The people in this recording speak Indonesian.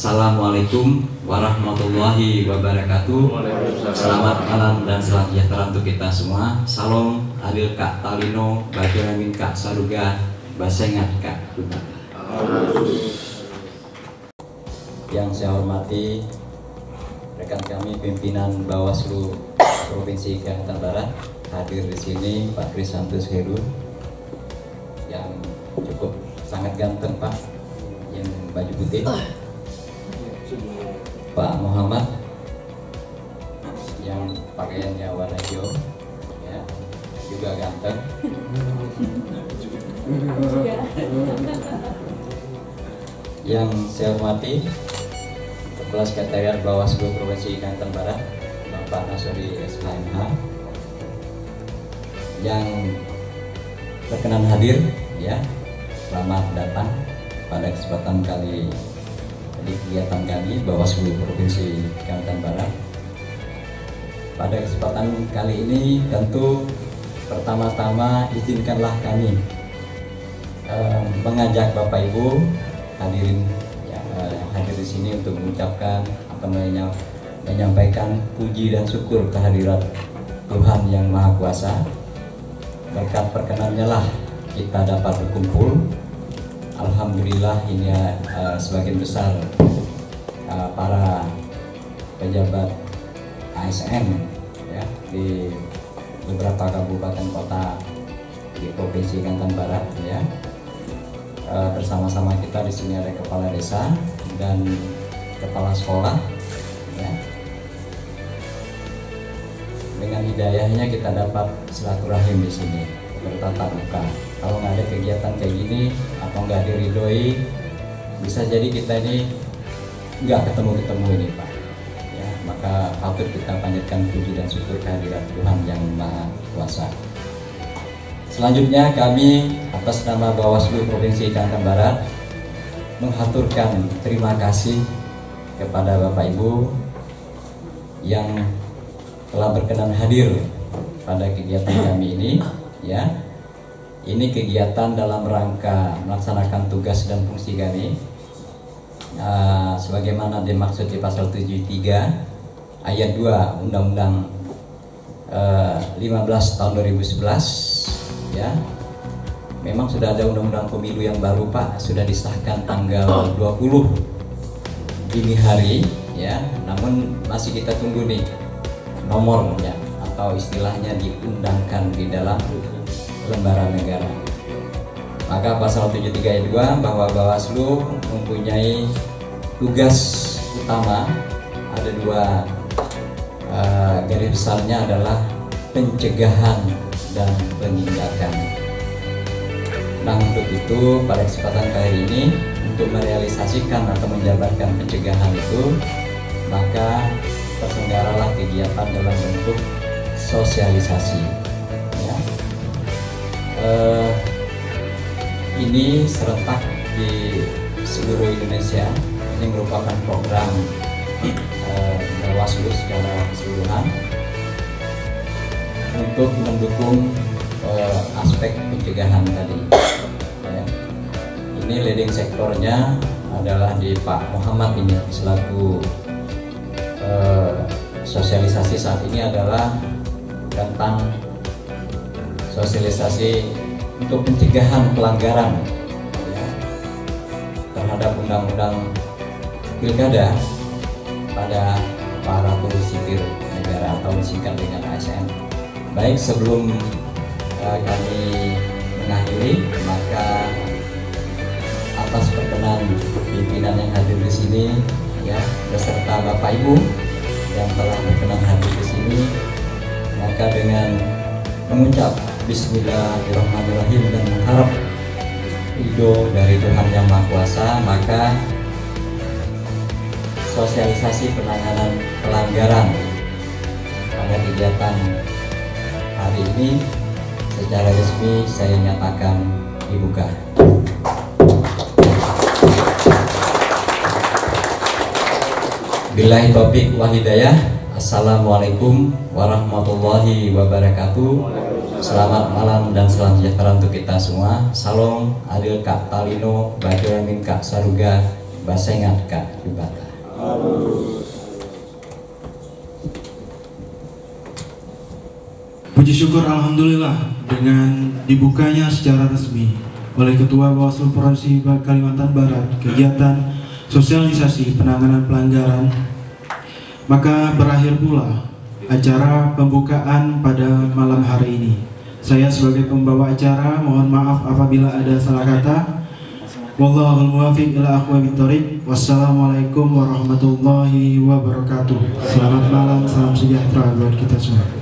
Assalamualaikum warahmatullahi wabarakatuh. Selamat malam dan salam sejahtera untuk kita semua. Salam adil Kak Talino, Bagian Kak Saruga, Basengat Kak Kuta. Yang saya hormati rekan kami pimpinan Bawaslu Provinsi Kalimantan Barat, hadir di sini Pak Krisantus Heru yang cukup sangat ganteng Pak, yang baju putih. Pak Muhammad yang pakaiannya warna hijau, ya, juga ganteng. Yang saya hormati Kepala Sekretariat Bawaslu Provinsi Kalimantan Barat, Bapak Nasori SHMH, yang berkenan hadir, ya, selamat datang pada kesempatan kali di kegiatan kami Bawaslu Provinsi Kalimantan Barat. Pada kesempatan kali ini tentu pertama-tama izinkanlah kami mengajak Bapak Ibu hadirin yang hadir di sini untuk mengucapkan atau menyampaikan puji dan syukur kehadirat Tuhan Yang Maha Kuasa. Berkat perkenannya lah kita dapat berkumpul. Alhamdulillah ini sebagian besar para pejabat ASN, ya, di beberapa kabupaten kota di Provinsi Kalimantan Barat, ya. Bersama-sama kita di sini ada kepala desa dan kepala sekolah, ya. Dengan hidayahnya kita dapat silaturahim di sini bertatap muka. Kalau nggak ada kegiatan kayak gini atau nggak diridhoi, bisa jadi kita ini nggak ketemu ini Pak, ya. Maka patut kita panjatkan puji dan syukur kehadirat Tuhan Yang Maha Kuasa. Selanjutnya kami atas nama Bawaslu Provinsi Kalimantan Barat menghaturkan terima kasih kepada Bapak Ibu yang telah berkenan hadir pada kegiatan kami ini, ya. Ini kegiatan dalam rangka melaksanakan tugas dan fungsi kami sebagaimana dimaksud di pasal 73 ayat 2 Undang-Undang 15 tahun 2011, ya. Memang sudah ada undang-undang pemilu yang baru Pak, sudah disahkan tanggal 20 dini hari, ya. Namun masih kita tunggu nih nomornya atau istilahnya diundangkan di dalam lembaran negara. Maka pasal 73 ayat 2 bahwa Bawaslu mempunyai tugas utama, ada dua garis besarnya adalah pencegahan dan penindakan. Nah, untuk itu pada kesempatan kali ini untuk merealisasikan atau menjabarkan pencegahan itu, maka terselenggaralah kegiatan dalam bentuk sosialisasi. Ini serentak di seluruh Indonesia. Ini merupakan program Bawaslu secara keseluruhan untuk mendukung aspek pencegahan tadi, ya. Ini leading sektornya adalah di Pak Muhammad ini selaku sosialisasi saat ini adalah tentang sosialisasi untuk pencegahan pelanggaran, ya, terhadap undang-undang pilkada pada para sipir negara atau disingkat dengan ASN. Baik, sebelum kami mengakhiri, maka atas perkenan pimpinan yang hadir di sini, ya, beserta Bapak Ibu yang telah berkenan hadir di sini, maka dengan mengucap Bismillahirrahmanirrahim dan mengharap ridho dari Tuhan Yang Maha Kuasa, maka sosialisasi penanganan pelanggaran pada kegiatan hari ini secara resmi saya nyatakan dibuka. Billahi taufiq wal hidayah. Assalamualaikum warahmatullahi wabarakatuh. Selamat malam dan salam sejahtera untuk kita semua. Salam adil Kak Talino, Bagian Kak Saruga, basengatka ibata. Puji syukur alhamdulillah dengan dibukanya secara resmi oleh Ketua Bawaslu Provinsi Kalimantan Barat kegiatan sosialisasi penanganan pelanggaran, maka berakhir pula acara pembukaan pada malam hari ini. Saya sebagai pembawa acara mohon maaf apabila ada salah kata. Wallahul muwaffiq ila aqwamit thoriq. Wassalamualaikum warahmatullahi wabarakatuh. Selamat malam, salam sejahtera buat kita semua.